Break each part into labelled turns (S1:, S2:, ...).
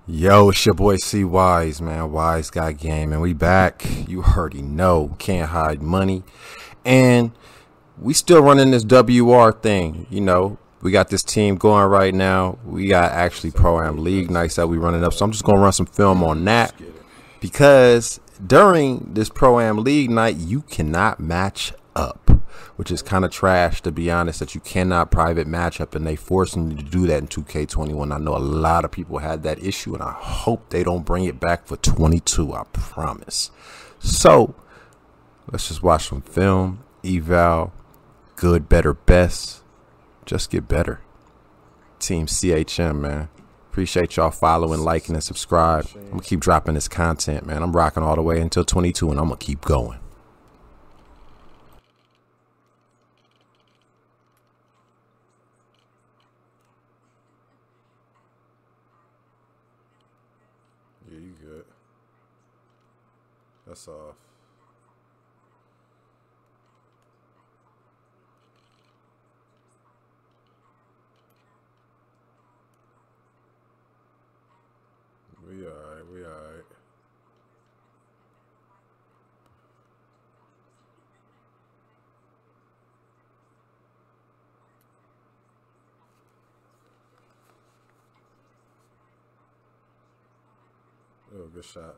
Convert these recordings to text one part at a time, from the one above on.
S1: Yo, it's your boy C Wise, man. Wise Guy Game, and we back. You already know, can't hide money, and we still running this WR thing. We got this team going right now. We got actually Pro-Am League nights that we running up. So I'm just gonna run some film on that because during this Pro-Am League night, you cannot match up, which is kind of trash, to be honest, that you cannot private match up, and they forcing you to do that in 2K21. I know a lot of people had that issue, and I hope they don't bring it back for 22. I promise. So let's just watch some film, eval, good, better, best. Just get better. Team CHM, man. Appreciate y'all following, liking, and subscribe. I'm gonna keep dropping this content, man. I'm rocking all the way until 22, and I'm gonna keep going. Yeah, you good. That's off. We alright, we alright. Oh, good shot.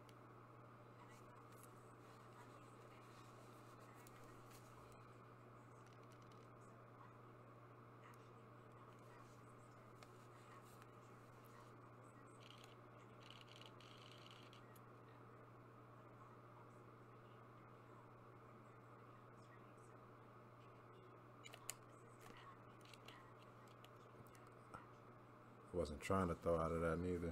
S1: Wasn't trying to throw out of that neither.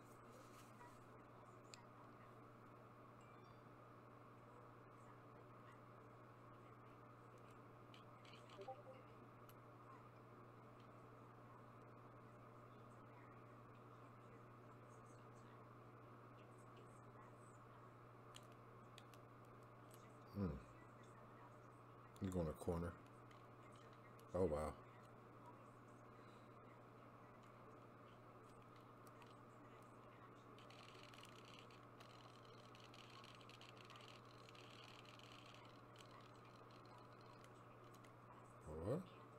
S1: You going to corner. Oh, wow. What?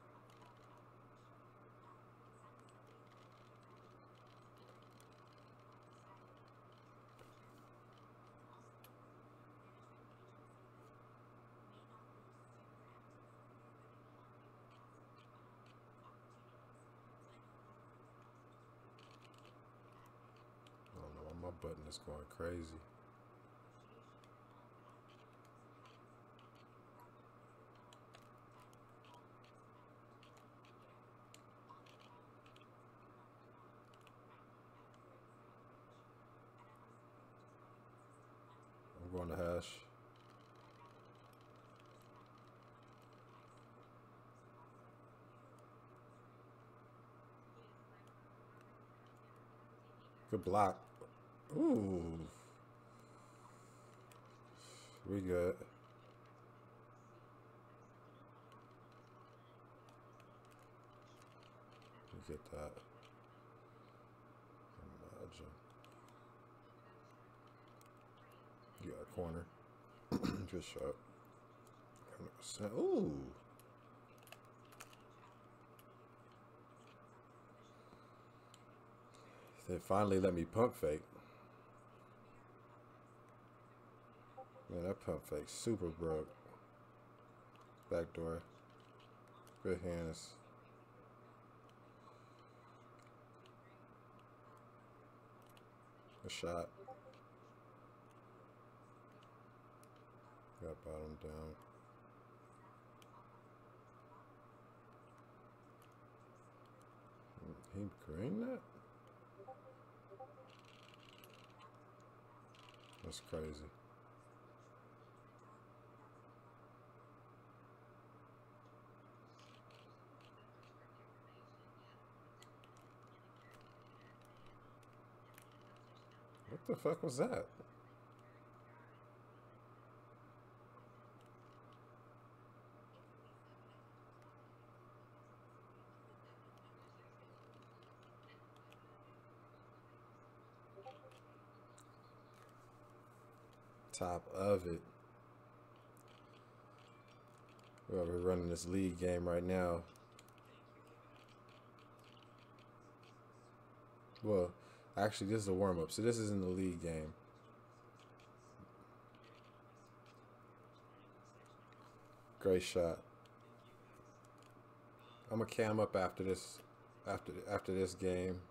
S1: I don't know why my button is going crazy. I'm going to hash. Good block. Ooh. We good. We get that. Imagine. You got a corner. Good shot. 100%. Ooh. They finally let me pump fake. Man, that pump fake super broke. Back door. Good hands. A shot. Got bottom down. He green that? That's crazy. What the fuck was that? top of it. Well, we're running this league game right now. Well, actually, this is a warm-up, so this isn't the league game. Great shot. I'm gonna cam up after this, after this game.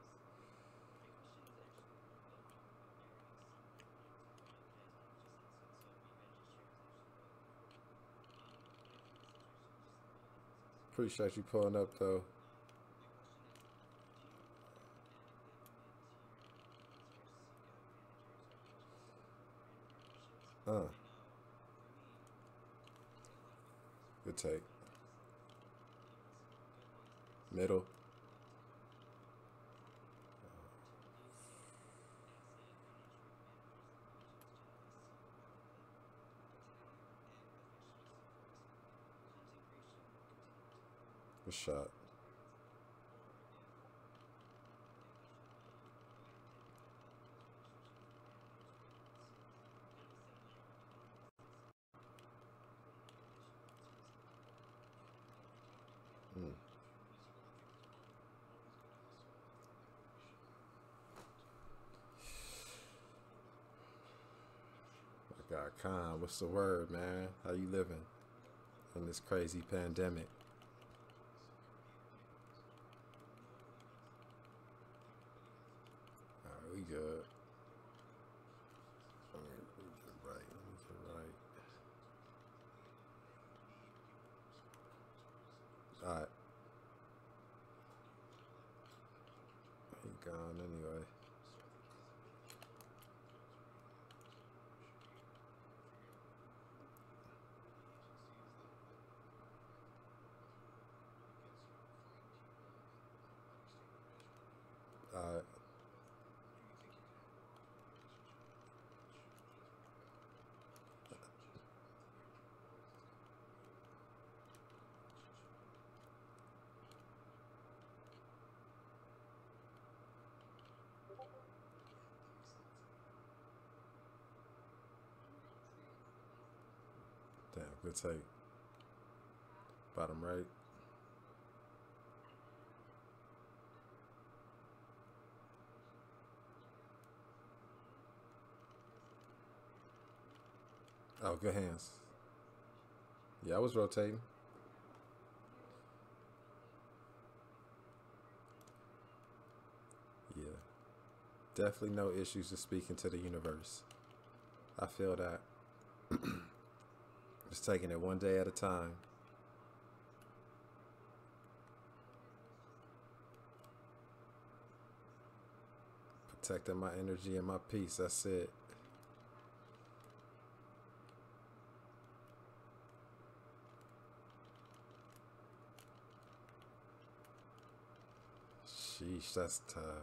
S1: Appreciate you pulling up though. Good take. Middle. Good shot. My God, Khan, what's the word, man? How you living in this crazy pandemic? All right, we good. Let me get right. Let me get right. All right. He gone anyway. All right. Damn, good take. Bottom right. Oh, good hands. Yeah, I was rotating. Yeah. Definitely no issues with speaking to the universe. I feel that. Just taking it one day at a time. Protecting my energy and my peace. That's it. Sheesh, that's tough.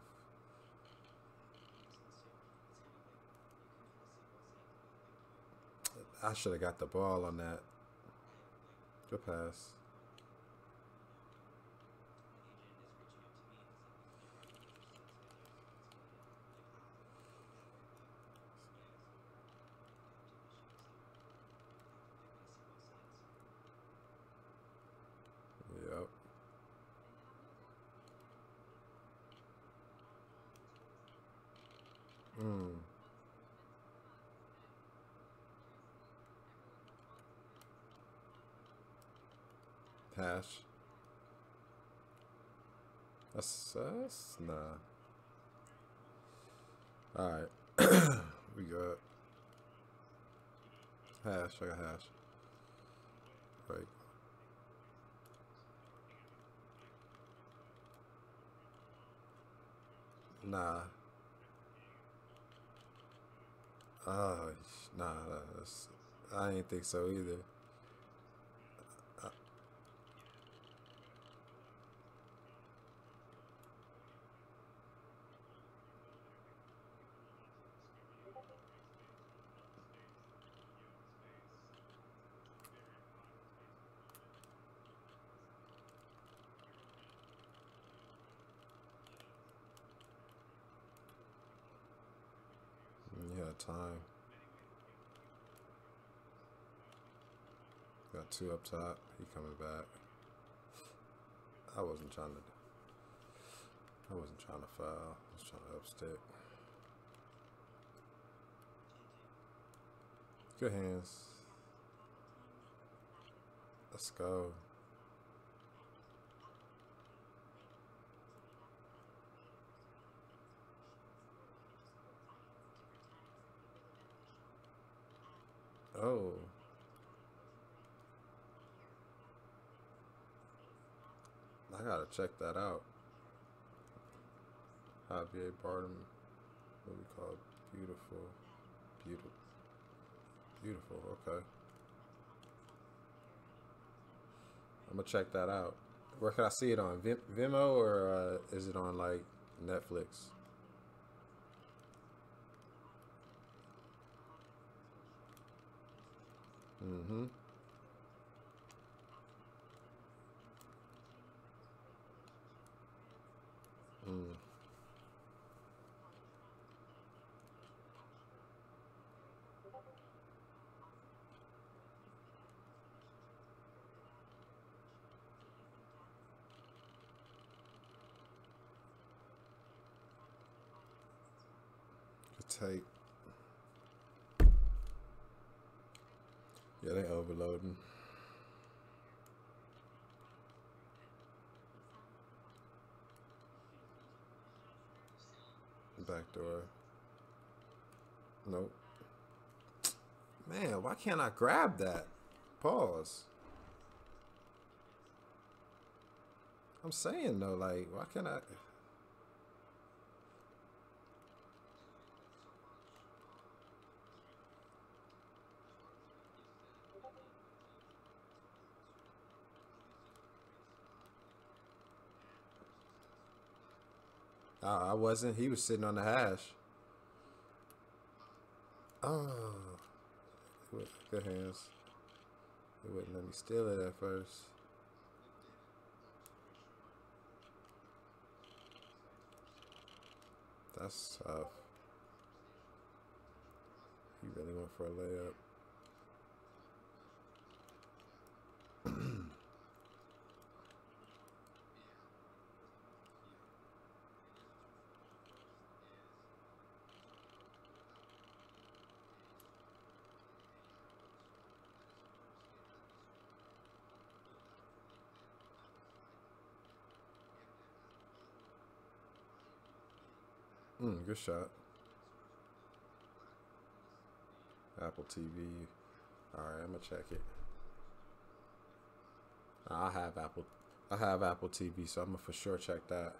S1: I should have got the ball on that. Good pass. Yep. Hash. That's nah. Alright. We got hash. I got hash. Right. Nah. Nah. I ain't think so either. Yeah, time. Got two up top. He coming back. I wasn't trying to foul. I was trying to upstick. Good hands. Let's go. Oh. I gotta check that out. Javier Bardem, movie called Beautiful. Beautiful, okay. I'm gonna check that out. Where can I see it on? Vimeo or is it on like Netflix? Mm-hmm. Mm. Good tape. Yeah, they overloading. Back door. Nope. Man, why can't I grab that? Pause. I'm saying though, like, why can't I? I wasn't. He was sitting on the hash. Oh, good hands. He wouldn't let me steal it at first. That's tough. He really went for a layup. Good shot. Apple TV. Alright, I'm gonna check it. I have Apple TV, so I'm gonna for sure check that.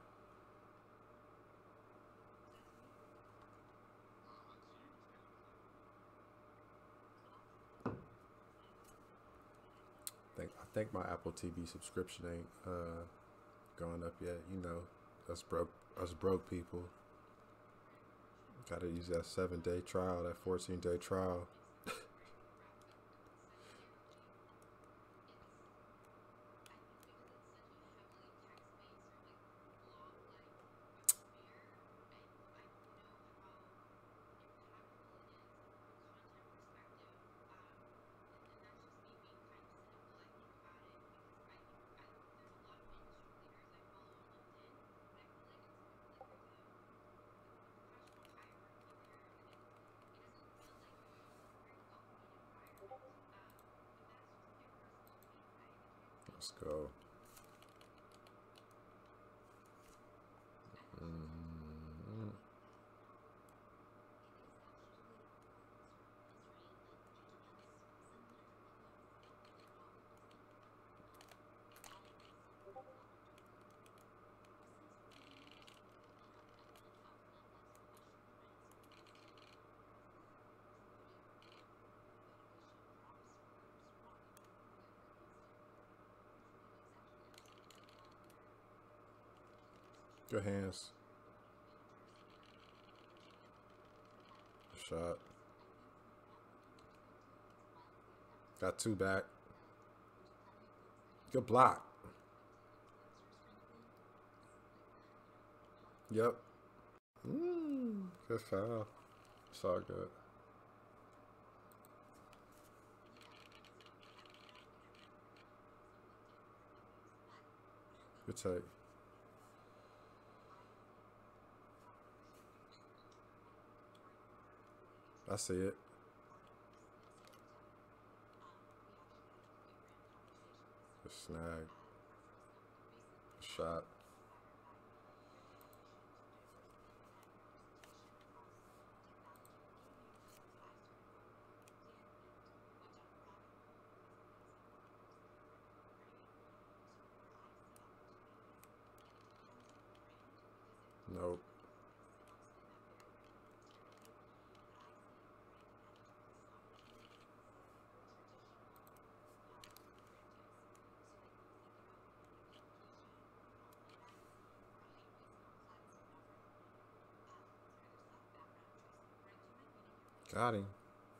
S1: I think my Apple TV subscription ain't going up yet. You know, us broke people. Gotta use that 7-day trial, that 14-day trial. Let's go. Good hands. Shot. Got two back. Good block. Yep. Good foul. It's all good. take. I see it. A snag. A shot. Nope. Got him.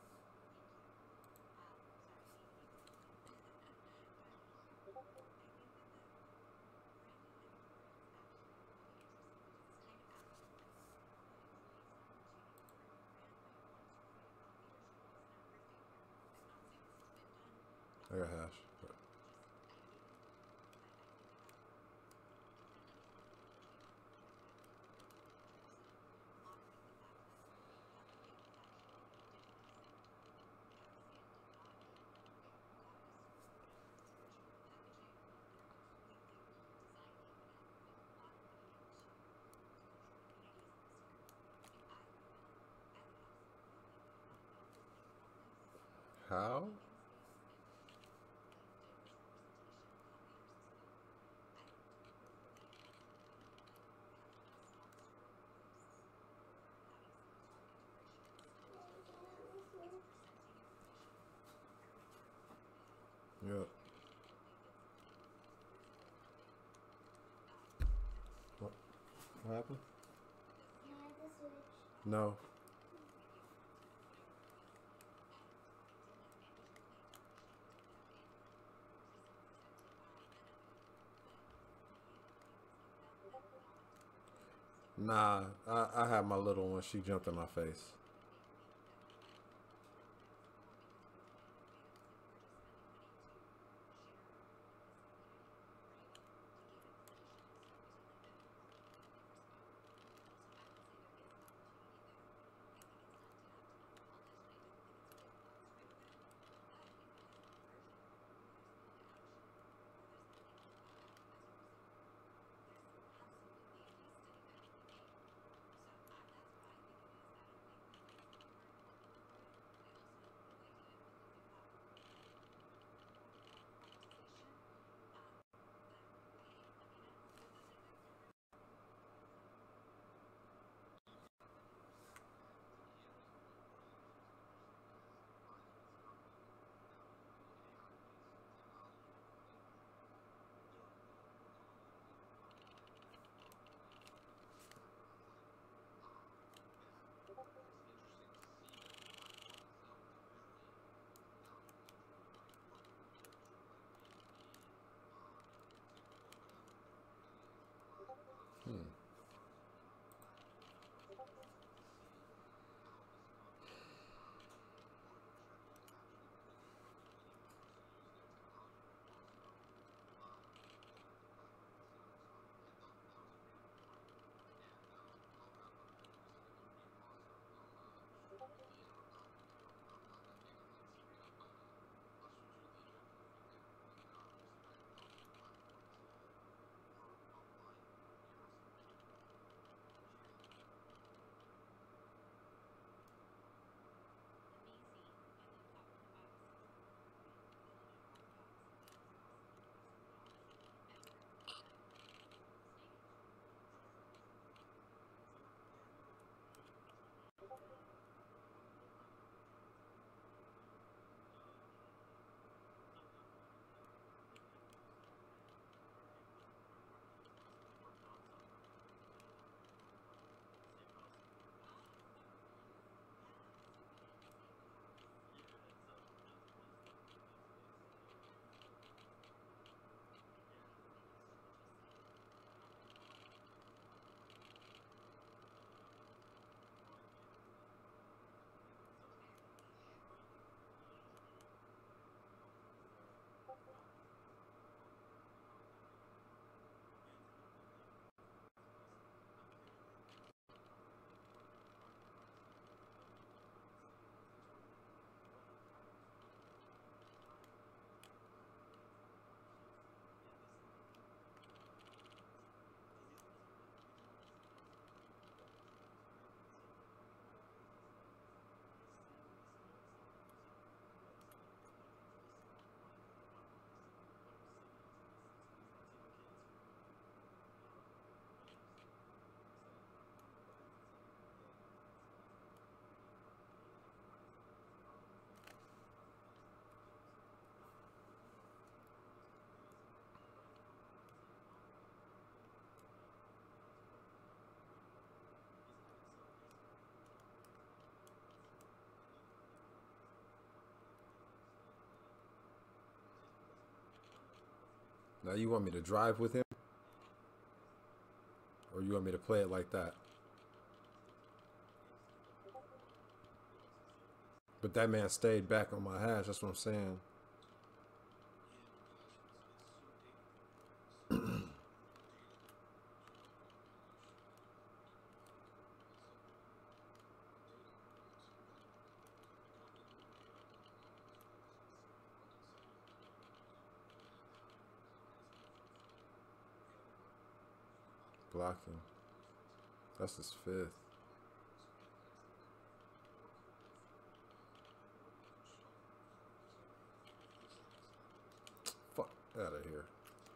S1: I got hash. How? Yep. What happened?
S2: Can I have the switch?
S1: No. Nah, I had my little one. She jumped in my face. Now you want me to drive with him? Or you want me to play it like that? But that man stayed back on my hash. That's what I'm saying. Blocking. That's his fifth. Fuck out of here.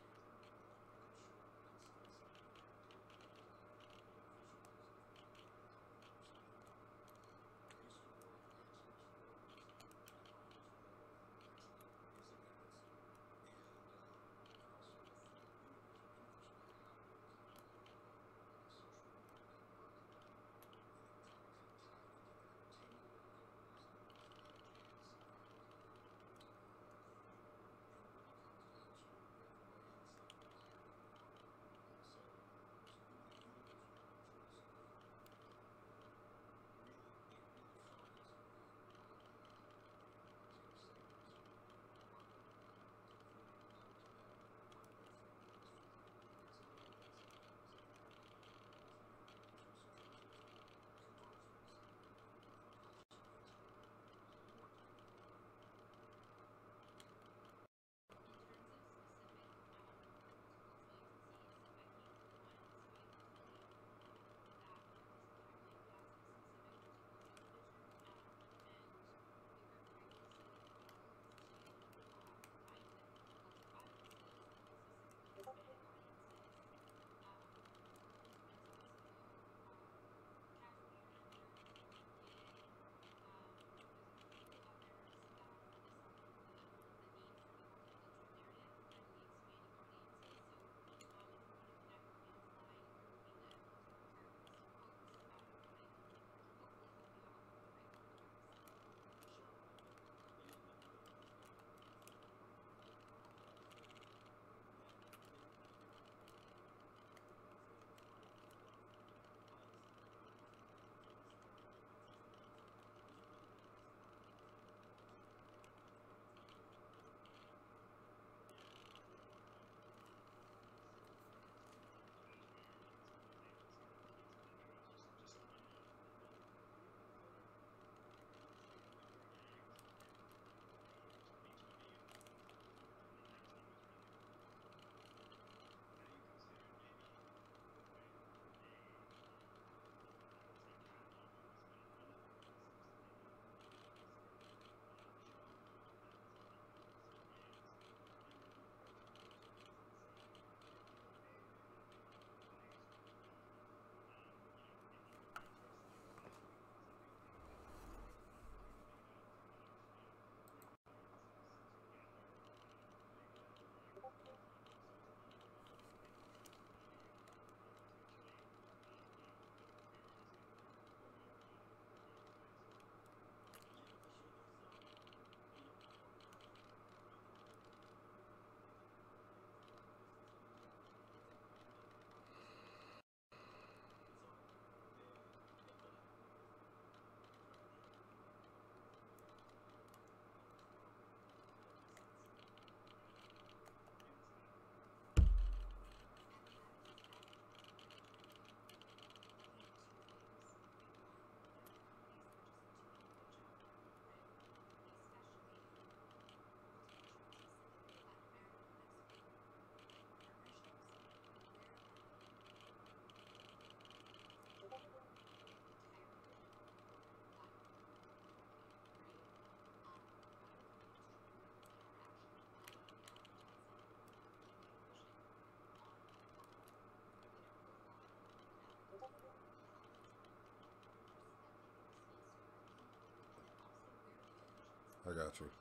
S1: I got you.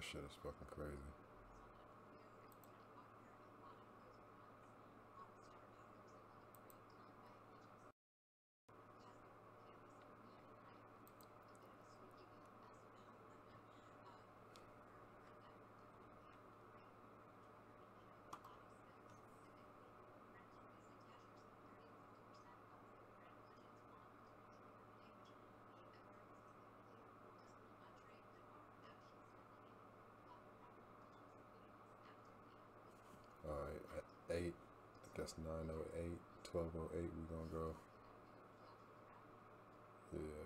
S1: That shit is fucking crazy. Alright, at 8, I guess 9:08, 12:08, we gonna go. Yeah.